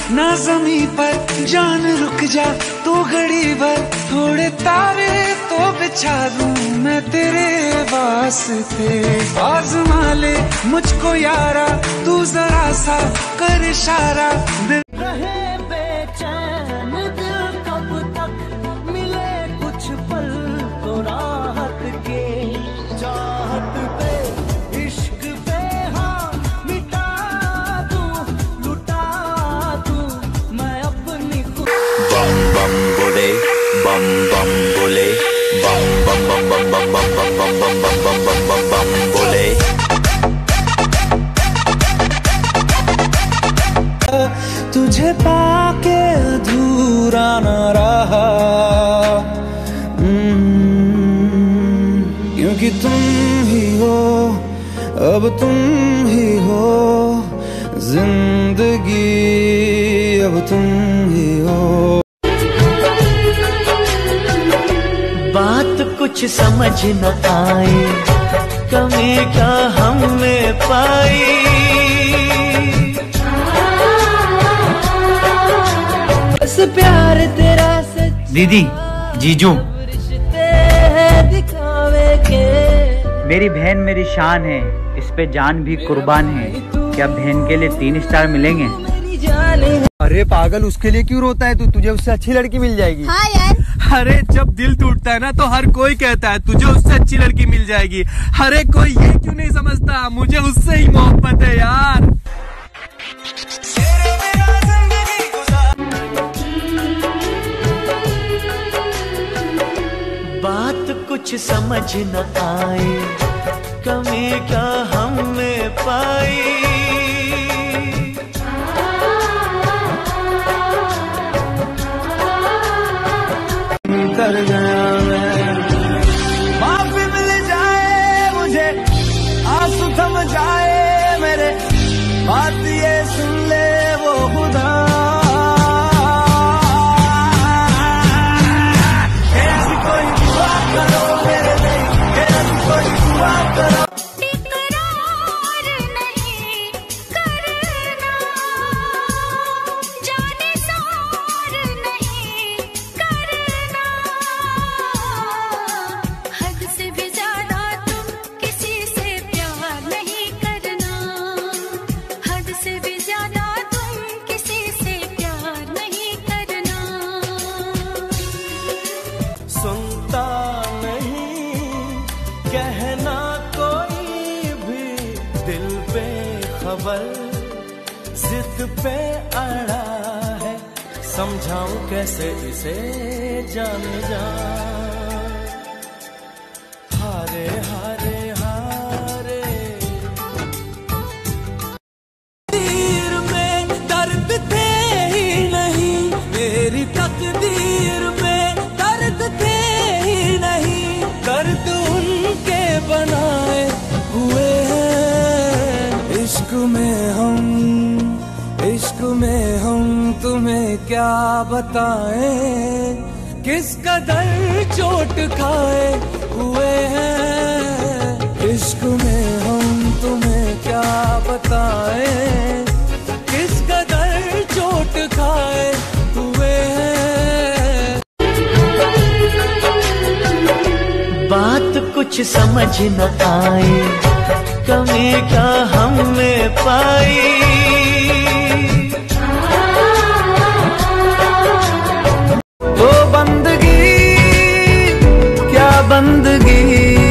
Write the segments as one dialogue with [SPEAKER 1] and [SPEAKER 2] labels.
[SPEAKER 1] ना जमी पर जान रुक जा तू घड़ी भर, थोड़े तारे तो बिछा दूं मैं तेरे वास्ते। आज़मा ले मुझको यारा तू जरा सा कर इशारा, दिल
[SPEAKER 2] रहे बेचैन दिल कब तक, मिले कुछ पल तो राहत के, चाहत पे इश्क पे हाँ मिटा दूं लुटा दूं मैं अपनी खुद।
[SPEAKER 3] बम बम बोले बम बम बोले बम बम बम बम बम बम बम बम बम बम बम बम बम बोले।
[SPEAKER 2] तुझे पाके अधूरा न रहा, क्योंकि तुम ही हो अब तुम ही हो जिंदगी, अब तुम ही हो। बात कुछ समझ न आए, कमी क्या हमने पाई, बस प्यार तेरा सच्चा। दीदी जीजू रिश्ते हैं दिखावे के,
[SPEAKER 4] मेरी बहन मेरी शान है, इस पे जान भी कुर्बान है, क्या बहन के लिए 3 स्टार मिलेंगे?
[SPEAKER 5] अरे पागल, उसके लिए क्यों रोता है तू? तुझे उससे अच्छी लड़की मिल जाएगी।
[SPEAKER 6] हाँ यार।
[SPEAKER 5] अरे जब दिल टूटता है ना तो हर कोई कहता है तुझे उससे अच्छी लड़की मिल जाएगी। अरे कोई ये क्यों नहीं समझता, मुझे उससे ही मोहब्बत है यार।
[SPEAKER 2] बात कुछ समझ न आए, कमी क्या हमने पाई, कर गया मैं। माफी मिल जाए मुझे, आंसू थम जाए मेरे, बात ये सुन ले वो खुदा, ऐसी कोई दुआ करो मेरे लिए, ऐसी कोई दुआ करो। सुनता नहीं कहना कोई भी, दिल पे खबर जिद पे अड़ा है, समझाऊं कैसे इसे जान जा। हारे हारे हारे तकदीर में दर्द थे ही नहीं, मेरी तकदीर में दर्द थे ही नहीं, दर्द उनके बनाए हुए हैं। इश्क में हम तुम्हें क्या बताएं, किस कदर चोट खाए हुए हैं। इश्क में हम तुम्हें क्या बताएं, किस कदर चोट खाए हुए हैं। बात कुछ समझ न आए, कमी क्या हमने पाई, वो बंदगी क्या बंदगी,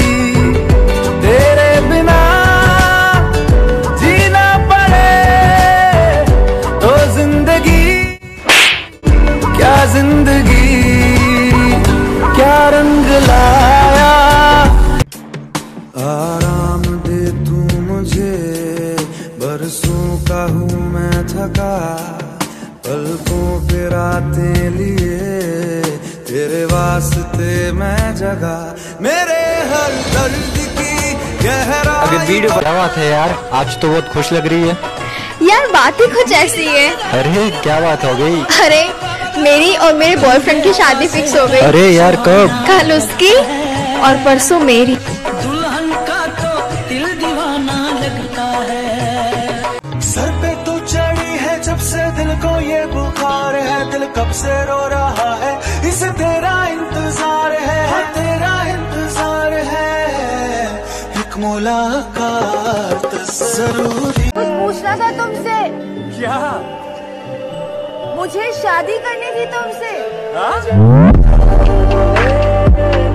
[SPEAKER 2] तेरे बिना जीना पड़े तो जिंदगी क्या जिंदगी, क्या रंग लाया। आराम दे तू मुझे, बरसों का हूँ मैं थका, पलकों पे रातें लिए तेरे वास्ते मैं जगा, मेरे हर दर्द की गहराई।
[SPEAKER 5] अगर वीडियो बना था यार, आज तो बहुत खुश लग रही है
[SPEAKER 6] यार। बात ही कुछ ऐसी है।
[SPEAKER 5] अरे क्या बात हो गई?
[SPEAKER 6] अरे मेरी और मेरे बॉयफ्रेंड की शादी फिक्स हो गई।
[SPEAKER 5] अरे यार कब?
[SPEAKER 6] कल उसकी और परसों मेरी।
[SPEAKER 2] दुल्हन का तो दिल दीवाना लगता है, सर पे तो चढ़ी है जब से दिल को ये बुखार है, दिल कब से रो रहा है, इसे तेरा इंतजार है, तेरा इंतजार है, एक मुलाकात जरूरी।
[SPEAKER 6] कुछ पूछना था तुमसे।
[SPEAKER 5] क्या?
[SPEAKER 6] मुझे शादी करनी थी तुमसे।
[SPEAKER 5] हाँ?